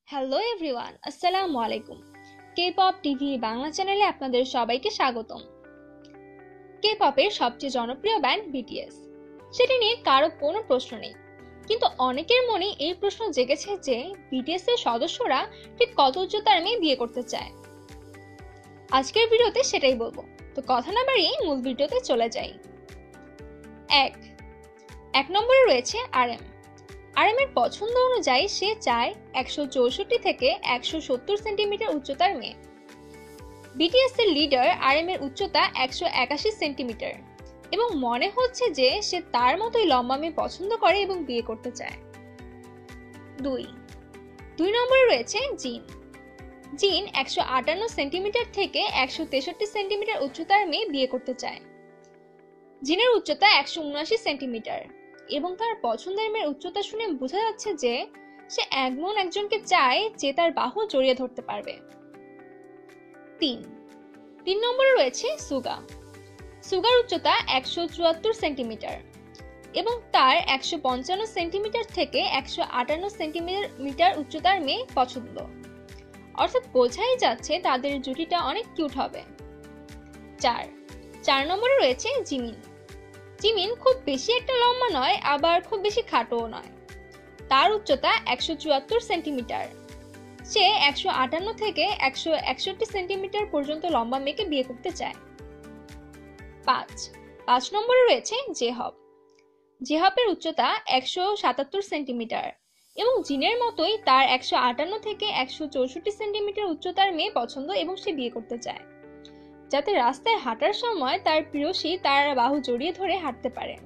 Hello everyone, আসসালামু আলাইকুম। K-pop TV Bangla চ্যানেলে আপনাদের সবাইকে স্বাগতম। কে-পপের সবচেয়ে জনপ্রিয় ব্যান্ড বিটিএস, সেটি নিয়ে কারো কোনো প্রশ্ন নেই। কিন্তু অনেকের মনে এই প্রশ্ন জেগেছে যে বিটিএস এর সদস্যরা ঠিক কত উচ্চতার মেয়ে বিয়ে করতে চায়। আজকের ভিডিওতে সেটাই বলবো, তো কথা না বাড়িয়ে মূল ভিডিওতে চলে যাই। এক নম্বরে রয়েছে আরএম। আরএম এর পছন্দ অনুযায়ী সে চায় 164 থেকে 170 সেন্টিমিটার উচ্চতার মেয়ে। বিটিএস এর লিডার আরএম এর উচ্চতা 181 সেন্টিমিটার এবং মনে হচ্ছে যে সে তার মতোই লম্বা মেয়ে পছন্দ করে এবং বিয়ে করতে চায়। দুই নম্বরে রয়েছে জিন। জিন 158 সেন্টিমিটার থেকে 163 সেন্টিমিটার উচ্চতার মেয়ে বিয়ে করতে চায়। জিনের উচ্চতা 179 সেন্টিমিটার এবং তার পছন্দের মেয়ের উচ্চতা শুনে বোঝা যাচ্ছে যে সে এমন একজনকে চায় যে তার বাহু জড়িয়ে ধরতে পারবে। তিন নম্বরে রয়েছে সুগা। সুগার উচ্চতা 174 সেন্টিমিটার এবং তার 155 সেন্টিমিটার থেকে 158 সেন্টিমিটার উচ্চতার মেয়ে পছন্দ, অর্থাৎ বোঝাই যাচ্ছে তাদের জুটিটা অনেক কিউট হবে। চার নম্বরে রয়েছে জিমিন। জিমিন খুব বেশি একটা লম্বা নয়, আবার খুব বেশি খাটোও নয়। তার উচ্চতা 174 সেন্টিমিটার। সে 158 থেকে 161 সেন্টিমিটার পর্যন্ত লম্বা মেয়েকে বিয়ে করতে চায়। 5 নম্বরে রয়েছে জেহব। জেহবের উচ্চতা 177 সেন্টিমিটার এবং জিনের মতোই তার 158 থেকে 164 সেন্টিমিটার উচ্চতার মেয়ে পছন্দ এবং সে বিয়ে করতে চায়, যাতে রাস্তায় হাঁটার সময় তার প্রিয়সী তার বাহু জড়িয়ে ধরে হাঁটতে পারে।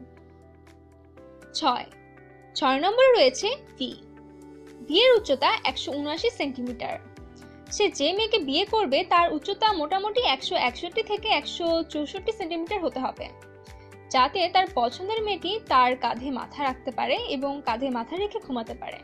6 নম্বরে রয়েছে ভি। এর উচ্চতা 179 সেন্টিমিটার। সে যে মেয়েকে বিয়ে করবে তার উচ্চতা মোটামুটি 161 থেকে 164 সেন্টিমিটার হতে হবে, যাতে তার পছন্দের মেয়েটি তার কাঁধে মাথা রাখতে পারে এবং কাঁধে মাথা রেখে ঘুমাতে পারে।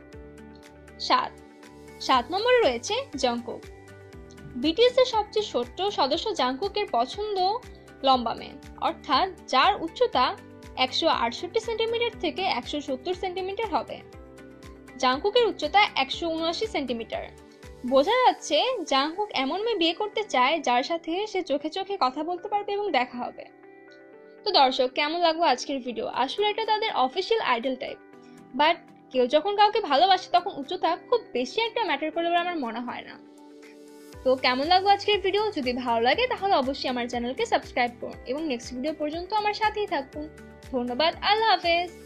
7 নম্বরে রয়েছে জংকুক। বিটিএস এর সবচেয়ে ছোট্ট সদস্য জাংকুকের পছন্দ লম্বা মেয়ে, অর্থাৎ যার উচ্চতা 168 সেন্টিমিটার থেকে 170 সেন্টিমিটার হবে। জাংকুকের উচ্চতা 179 সেন্টিমিটার। বোঝা যাচ্ছে জাংকুক এমন মেয়ে বিয়ে করতে চায় যার সাথে সে চোখে চোখে কথা বলতে পারবে এবং দেখা হবে। তো দর্শক, কেমন লাগলো আজকের ভিডিও? আসলে এটা তাদের অফিসিয়াল আইডল টাইপ, বাট কেউ যখন কাউকে ভালোবাসে তখন উচ্চতা খুব বেশি একটা ম্যাটার করে বলে আমার মনে হয় না। তো কেমন লাগলো আজকের ভিডিও? যদি ভালো লাগে তাহলে অবশ্যই আমার চ্যানেলকে সাবস্ক্রাইব করুন এবং নেক্সট ভিডিও পর্যন্ত আমার সাথেই থাকুন। ধন্যবাদ, আল্লাহ হাফেজ।